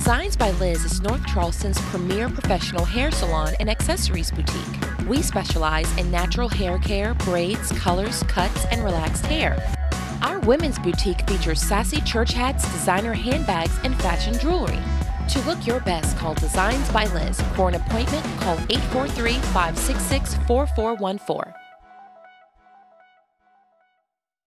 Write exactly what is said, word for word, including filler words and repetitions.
Designs by Liz is North Charleston's premier professional hair salon and accessories boutique. We specialize in natural hair care, braids, colors, cuts, and relaxed hair. Our women's boutique features sassy church hats, designer handbags, and fashion jewelry. To look your best, call Designs by Liz. For an appointment, call eight four three, five six six, four four one four.